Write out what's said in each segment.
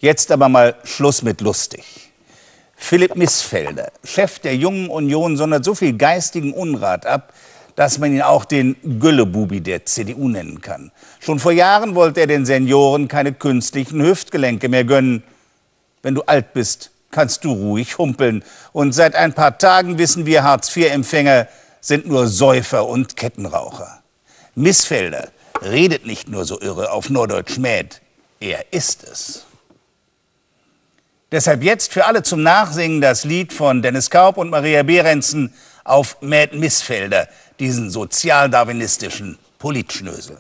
Jetzt aber mal Schluss mit lustig. Philipp Missfelder, Chef der Jungen Union, sondert so viel geistigen Unrat ab, dass man ihn auch den Güllebubi der CDU nennen kann. Schon vor Jahren wollte er den Senioren keine künstlichen Hüftgelenke mehr gönnen. Wenn du alt bist, kannst du ruhig humpeln. Und seit ein paar Tagen wissen wir, Hartz-IV-Empfänger sind nur Säufer und Kettenraucher. Missfelder redet nicht nur so irre auf Norddeutsch Mäd, er ist es. Deshalb jetzt für alle zum Nachsingen das Lied von Dennis Kaup und Maria Behrensen auf Mäd Missfelder, diesen sozialdarwinistischen Politschnösel.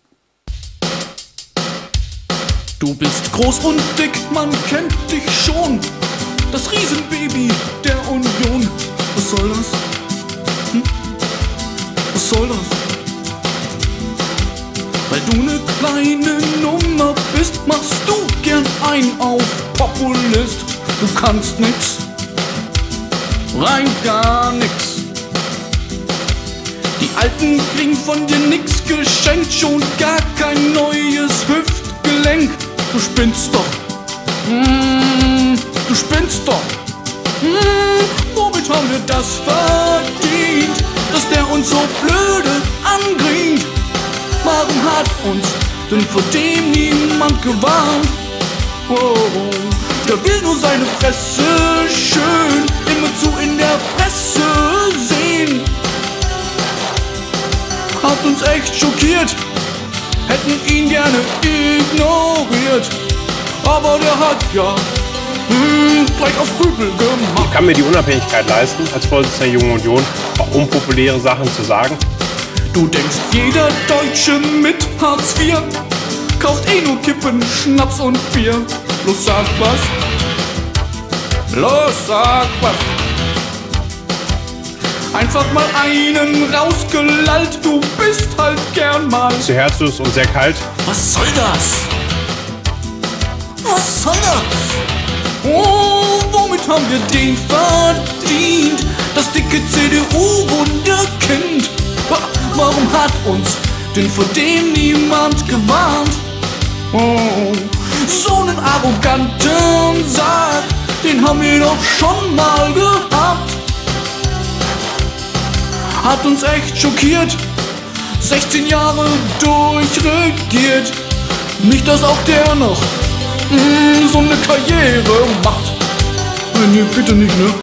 Du bist groß und dick, man kennt dich schon. Das Riesenbaby der Union. Was soll das? Was soll das? Weil du ne kleine Nummer bist, machst du gern ein auf Populist. Du kannst nix, rein gar nix. Die Alten kriegen von dir nix geschenkt, schon gar kein neues Hüftgelenk. Du spinnst doch, du spinnst doch. Womit haben wir das verdient, dass der uns so blöde angringt? Warum hat uns denn vor dem niemand gewarnt? Oh, der will nur seine Fresse schön immerzu in der Presse sehen. Hat uns echt schockiert, hätten ihn gerne ignoriert. Aber der hat ja gleich auf Rüpel gemacht. Ich kann mir die Unabhängigkeit leisten, als Vorsitzender der Jungen Union auch unpopuläre Sachen zu sagen. Du denkst, jeder Deutsche mit Hartz IV kauft eh nur Kippen, Schnaps und Bier. Los, sag was. Los, sag was. Einfach mal einen rausgelallt, du bist halt gern mal Sehr herzlos und sehr kalt. Was soll das? Was soll das? Oh, womit haben wir den verdient? Das dicke CDU-Wunderkind. Warum hat uns denn vor dem niemand gewarnt? Oh, so einen arroganten Sack, den haben wir doch schon mal gehabt. Hat uns echt schockiert, 16 Jahre durchregiert. Nicht, dass auch der noch so eine Karriere macht. Nee, bitte nicht, ne?